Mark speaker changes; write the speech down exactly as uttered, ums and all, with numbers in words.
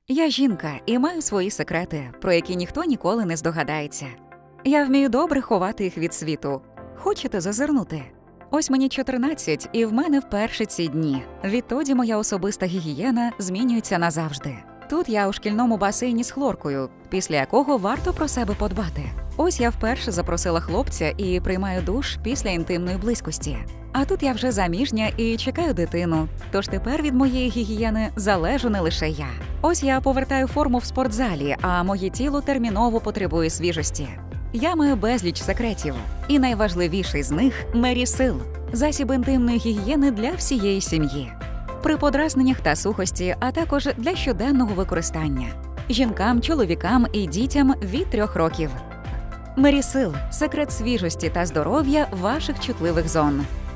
Speaker 1: Я жінка і маю свої секрети, про які ніхто ніколи не здогадається. Я вмію добре ховати їх від світу. Хочете зазирнути? Ось мені чотирнадцять, і в мене вперше ці дні. Відтоді моя особиста гігієна змінюється назавжди. Тут я у шкільному басейні з хлоркою, після якого варто про себе подбати. Ось я вперше запросила хлопця і приймаю душ після інтимної близькості. А тут я вже заміжня і чекаю дитину, тож тепер від моєї гігієни залежу не лише я. Ось я повертаю форму в спортзалі, а моє тіло терміново потребує свіжості. Я маю безліч секретів, і найважливіший з них – Мерісил – засіб інтимної гігієни для всієї сім'ї. При подразненнях та сухості, а також для щоденного використання. Жінкам, чоловікам і дітям від трьох років. Мерісил – секрет свіжості та здоров'я ваших чутливих зон.